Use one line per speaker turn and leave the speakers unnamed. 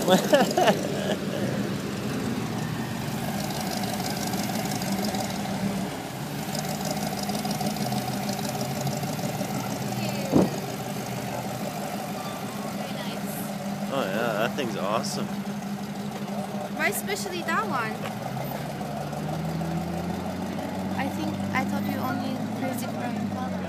Oh yeah, that thing's awesome.
Why especially that one? I thought you only crazy for Impala.